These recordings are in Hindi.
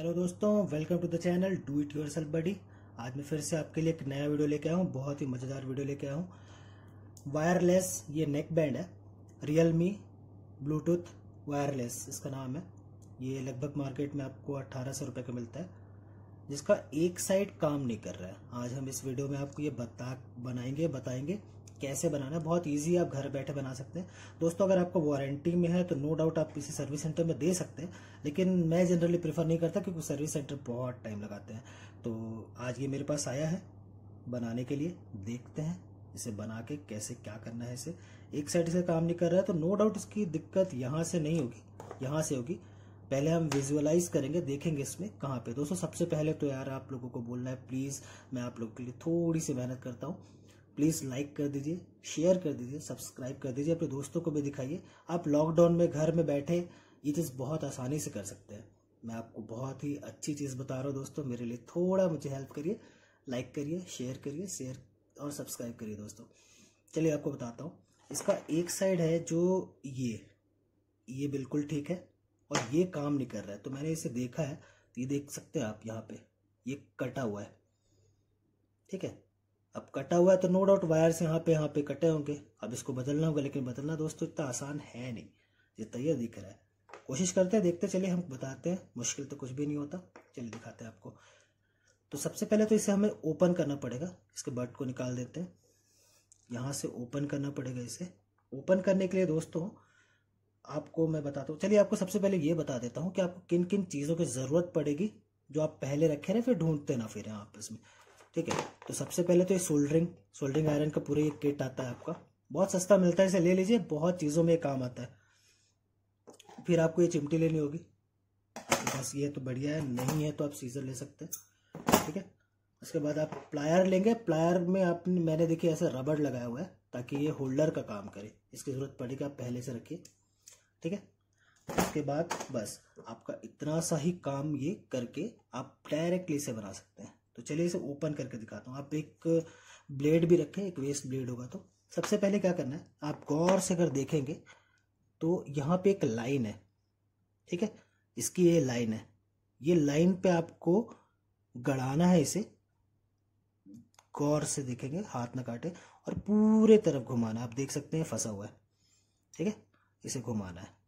हेलो दोस्तों, welcome to the channel do it yourself buddy. आज मैं फिर से आपके लिए एक नया वीडियो लेके आया हूँ। बहुत ही मज़ेदार वीडियो लेके आया हूँ। वायरलेस ये नेक बैंड है, रियलमी ब्लूटूथ वायरलेस इसका नाम है। ये लगभग मार्केट में आपको 1800 रुपये का मिलता है, जिसका एक साइड काम नहीं कर रहा है। आज हम इस वीडियो में आपको ये बताएंगे कैसे बनाना है। बहुत इजी है, आप घर बैठे बना सकते हैं। दोस्तों, अगर आपको वारंटी में है तो नो डाउट आप किसी सर्विस सेंटर में दे सकते हैं, लेकिन मैं जनरली प्रेफर नहीं करता क्योंकि सर्विस सेंटर बहुत टाइम लगाते हैं। तो आज ये मेरे पास आया है बनाने के लिए। देखते हैं इसे बना के कैसे क्या करना है। इसे एक साइड से काम नहीं कर रहा है तो नो डाउट इसकी दिक्कत यहाँ से नहीं होगी, यहाँ से होगी। पहले हम विजुअलाइज करेंगे, देखेंगे इसमें कहाँ पे। दोस्तों, सबसे पहले तो यार आप लोगों को बोलना है, प्लीज़ मैं आप लोगों के लिए थोड़ी सी मेहनत करता हूँ। प्लीज़ लाइक कर दीजिए, शेयर कर दीजिए, सब्सक्राइब कर दीजिए, अपने दोस्तों को भी दिखाइए। आप लॉकडाउन में घर में बैठे ये चीज़ बहुत आसानी से कर सकते हैं। मैं आपको बहुत ही अच्छी चीज़ बता रहा हूँ दोस्तों। मेरे लिए थोड़ा मुझे हेल्प करिए, लाइक करिए, शेयर और सब्सक्राइब करिए दोस्तों। चलिए आपको बताता हूँ। इसका एक साइड है जो ये बिल्कुल ठीक है और ये काम नहीं कर रहा है। तो मैंने इसे देखा है, ये देख सकते हैं आप, यहाँ पे ये कटा हुआ है। ठीक है, अब कटा हुआ है तो नो डाउट वायर्स यहाँ पे कटे होंगे। अब इसको बदलना होगा, लेकिन बदलना दोस्तों इतना आसान है नहीं जितना ये दिख रहा है। कोशिश करते हैं, देखते चलिए, हम बताते हैं। मुश्किल तो कुछ भी नहीं होता। चलिए दिखाते हैं आपको। तो सबसे पहले तो इसे हमें ओपन करना पड़ेगा। इसके बट को निकाल देते हैं, यहाँ से ओपन करना पड़ेगा। इसे ओपन करने के लिए दोस्तों आपको मैं बताता हूँ। चलिए आपको सबसे पहले ये बता देता हूँ कि आपको किन किन चीज़ों की ज़रूरत पड़ेगी जो आप पहले रखे ना, फिर ढूंढते ना फिर आपस में। ठीक है, तो सबसे पहले तो ये सोल्डरिंग आयरन का पूरा ये किट आता है आपका, बहुत सस्ता मिलता है, इसे ले लीजिए, बहुत चीज़ों में काम आता है। फिर आपको ये चिमटी लेनी होगी, बस ये तो बढ़िया है, नहीं है तो आप सीजर ले सकते हैं। ठीक है, उसके बाद आप प्लायर लेंगे। प्लायर में मैंने देखिए ऐसे रबड़ लगाया हुआ है ताकि ये होल्डर का काम करे। इसकी ज़रूरत पड़ेगी, आप पहले से रखिए। ठीक है, उसके बाद बस आपका इतना सा ही काम ये करके आप डायरेक्टली इसे बना सकते हैं। तो चलिए इसे ओपन करके दिखाता हूँ। आप एक ब्लेड भी रखें, एक वेस्ट ब्लेड होगा। तो सबसे पहले क्या करना है, आप गौर से अगर देखेंगे तो यहाँ पे एक लाइन है। ठीक है, इसकी ये लाइन है, ये लाइन पे आपको गड़ाना है। इसे गौर से देखेंगे, हाथ ना काटे, और पूरे तरफ घुमाना। आप देख सकते हैं फंसा हुआ है। ठीक है, इसे घुमाना है।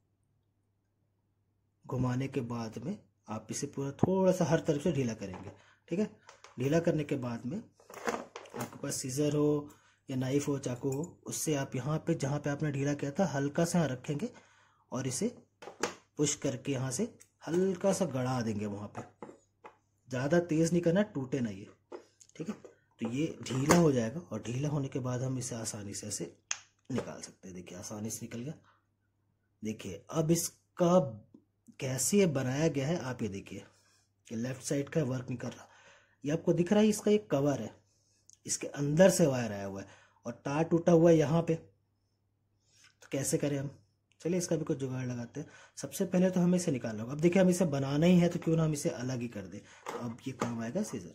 घुमाने के बाद में आप इसे पूरा थोड़ा सा हर तरफ से ढीला करेंगे। ठीक है, ढीला करने के बाद में आपके पास सीजर हो या नाइफ हो, चाकू हो, उससे आप यहाँ पे जहाँ पे आपने ढीला किया था हल्का सा यहाँ रखेंगे और इसे पुश करके यहाँ से हल्का सा गड़ा देंगे वहाँ पे। ज़्यादा तेज़ नहीं करना, टूटे ना ये। ठीक है, तो ये ढीला हो जाएगा और ढीला होने के बाद हम इसे आसानी से ऐसे निकाल सकते हैं। देखिए आसानी से निकल गया। देखिए अब इसका कैसे ये बनाया गया है आप ये देखिए। ये लेफ्ट साइड का वर्क नहीं कर रहा, ये आपको दिख रहा है। इसका एक कवर है, इसके अंदर से वायर आया हुआ है और तार टूटा हुआ है यहाँ पे। तो कैसे करें हम, चलिए इसका भी कुछ जुगाड़ लगाते हैं। सबसे पहले तो हमें इसे निकालना होगा। अब देखिए हम इसे बनाना ही है तो क्यों ना हम इसे अलग ही कर दें। अब ये काम आएगा सीजर।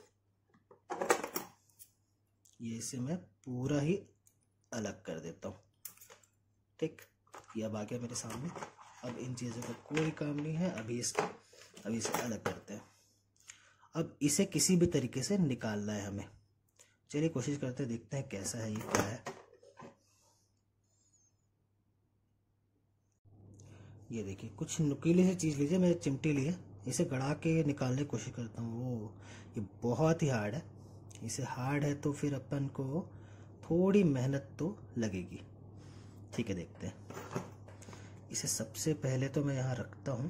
ये इसे मैं पूरा ही अलग कर देता हूँ। ठीक, ये अब आ गया मेरे सामने। अब इन चीज़ों का कोई काम नहीं है। अभी इसे अलग करते हैं। अब इसे किसी भी तरीके से निकालना है हमें। चलिए कोशिश करते हैं, देखते हैं कैसा है, ये क्या है। ये देखिए कुछ नुकीली सी चीज़ लीजिए, मैंने चिमटी ली है, इसे गड़ा के निकालने की कोशिश करता हूँ। वो ये बहुत ही हार्ड है। इसे हार्ड है तो फिर अपन को थोड़ी मेहनत तो लगेगी। ठीक है, देखते हैं। इसे सबसे पहले तो मैं यहाँ रखता हूँ।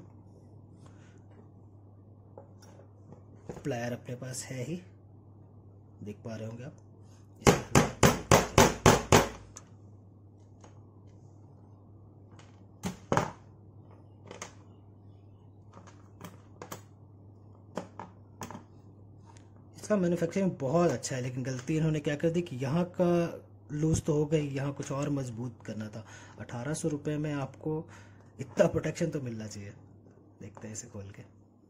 प्लायर अपने पास है ही, देख पा रहे होंगे आप। इसका मैन्युफैक्चरिंग बहुत अच्छा है, लेकिन गलती इन्होंने क्या कर दी कि यहाँ का लूज तो हो गई, यहाँ कुछ और मजबूत करना था। 1800 रुपये में आपको इतना प्रोटेक्शन तो मिलना चाहिए। देखते हैं इसे खोल के।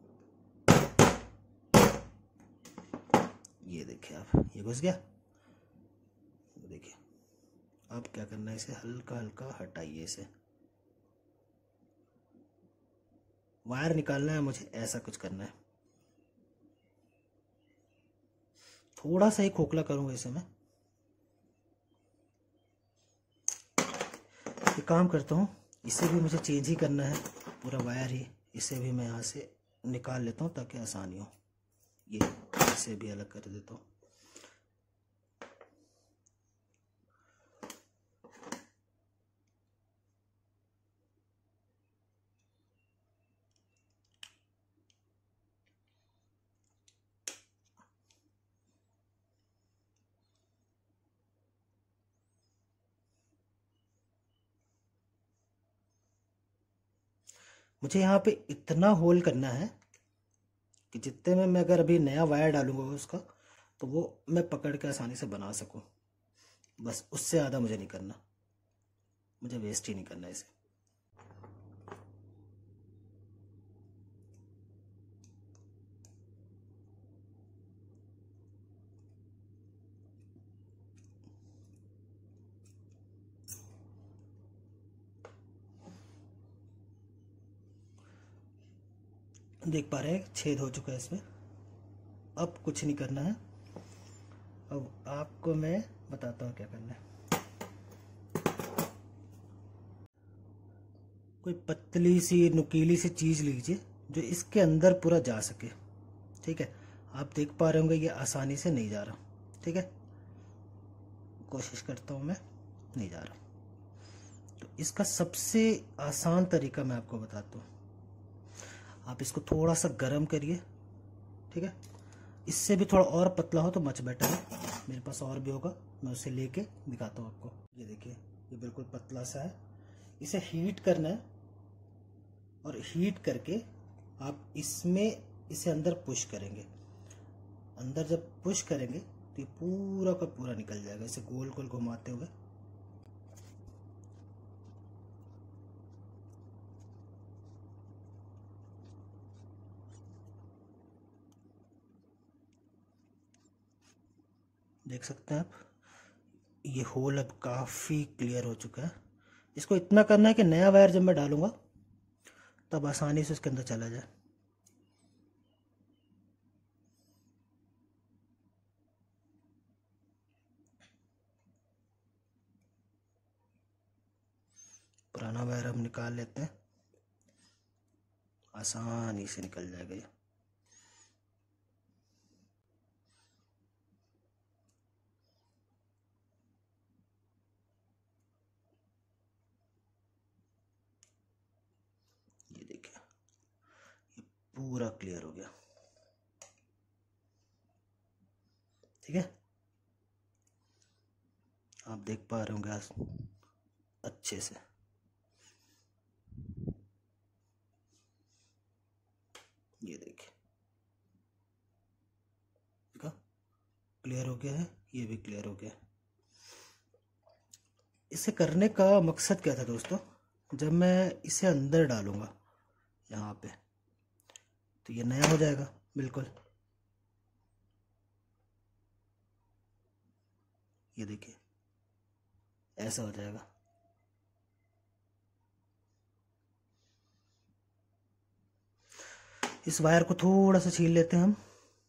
ये देखिए आप, ये घुस गया। देखिए अब क्या करना है, इसे हल्का हल्का हटाइए इसे। वायर निकालना है मुझे, ऐसा कुछ करना है। थोड़ा सा ही खोखला करूँगा इसे मैं। एक काम करता हूँ, इसे भी मुझे चेंज ही करना है, पूरा वायर ही। इसे भी मैं यहाँ से निकाल लेता हूँ ताकि आसानी हो। ये इसे भी अलग कर देता हूँ। मुझे यहाँ पे इतना होल करना है कि जितने में मैं अगर अभी नया वायर डालूंगा उसका, तो वो मैं पकड़ के आसानी से बना सकूं। बस उससे ज़्यादा मुझे नहीं करना, मुझे वेस्ट ही नहीं करना इसे। देख पा रहे हैं छेद हो चुका है इसमें। अब कुछ नहीं करना है। अब आपको मैं बताता हूँ क्या करना है। कोई पतली सी नुकीली सी चीज़ लीजिए जो इसके अंदर पूरा जा सके। ठीक है, आप देख पा रहे होंगे ये आसानी से नहीं जा रहा। ठीक है, कोशिश करता हूँ मैं, नहीं जा रहा। तो इसका सबसे आसान तरीका मैं आपको बताता हूँ। आप इसको थोड़ा सा गर्म करिए। ठीक है, इससे भी थोड़ा और पतला हो तो मच बेटर है। मेरे पास और भी होगा, मैं उसे लेके दिखाता हूँ आपको। ये देखिए, ये बिल्कुल पतला सा है। इसे हीट करना है और हीट करके आप इसमें इसे अंदर पुश करेंगे। अंदर जब पुश करेंगे तो ये पूरा का पूरा निकल जाएगा, इसे गोल गोल घुमाते हुए। देख सकते हैं आप, ये होल अब काफ़ी क्लियर हो चुका है। इसको इतना करना है कि नया वायर जब मैं डालूंगा तब आसानी से उसके अंदर चला जाए। पुराना वायर हम निकाल लेते हैं, आसानी से निकल जाएगा ये। ये देखिए, ये पूरा क्लियर हो गया। ठीक है, आप देख पा रहे होंगे अच्छे से। ये देखिए, देखा, क्लियर हो गया है, ये भी क्लियर हो गया। इसे करने का मकसद क्या था दोस्तों, जब मैं इसे अंदर डालूंगा यहाँ पे तो ये नया हो जाएगा बिल्कुल। ये देखिए, ऐसा हो जाएगा। इस वायर को थोड़ा सा छील लेते हैं हम।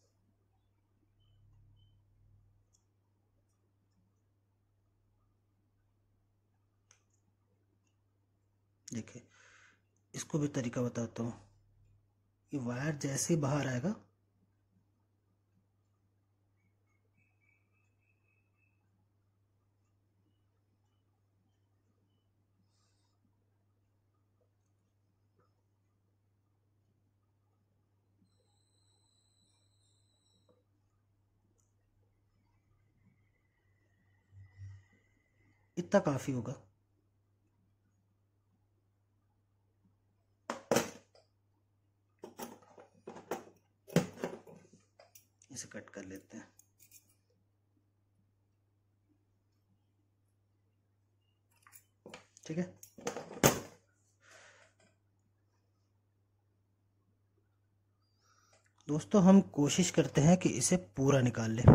देखिए, इसको भी तरीका बताता हूँ। ये वायर जैसे ही बाहर आएगा, इतना काफी होगा। इसे कट कर लेते हैं। ठीक है, दोस्तों हम कोशिश करते हैं कि इसे पूरा निकाल लें।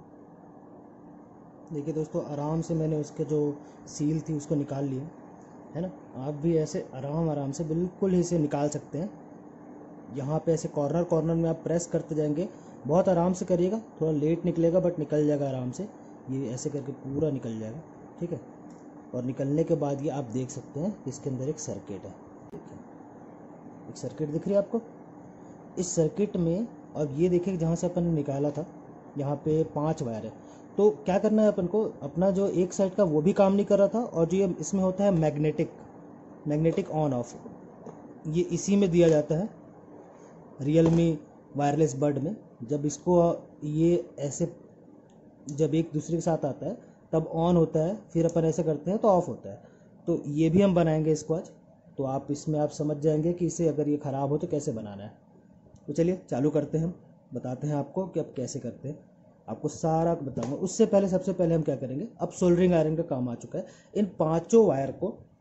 देखिए दोस्तों, आराम से मैंने उसके जो सील थी उसको निकाल लिया। है ना। आप भी ऐसे आराम आराम से बिल्कुल ही इसे निकाल सकते हैं। यहाँ पे ऐसे कॉर्नर कॉर्नर में आप प्रेस करते जाएंगे, बहुत आराम से करिएगा, थोड़ा लेट निकलेगा बट निकल जाएगा आराम से। ये ऐसे करके पूरा निकल जाएगा, ठीक है। और निकलने के बाद ये आप देख सकते हैं इसके अंदर एक सर्किट है, एक सर्किट दिख रही है आपको। इस सर्किट में अब ये देखिए जहाँ से अपन ने निकाला था, यहाँ पे 5 वायर है। तो क्या करना है अपन को, अपना जो एक साइड का वो भी काम नहीं कर रहा था, और जो ये इसमें होता है मैग्नेटिक ऑन ऑफ, ये इसी में दिया जाता है रियलमी वायरलेस बड में। जब इसको ये ऐसे जब एक दूसरे के साथ आता है तब ऑन होता है, फिर अपन ऐसे करते हैं तो ऑफ होता है। तो ये भी हम बनाएंगे इसको आज, तो आप इसमें आप समझ जाएंगे कि इसे अगर ये ख़राब हो तो कैसे बनाना है। तो चलिए चालू करते हैं, हम बताते हैं आपको कि अब कैसे करते हैं, आपको सारा बताऊंगा। उससे पहले सबसे पहले हम क्या करेंगे, अब सोल्डरिंग आयरन का काम आ चुका है। इन 5 वायर को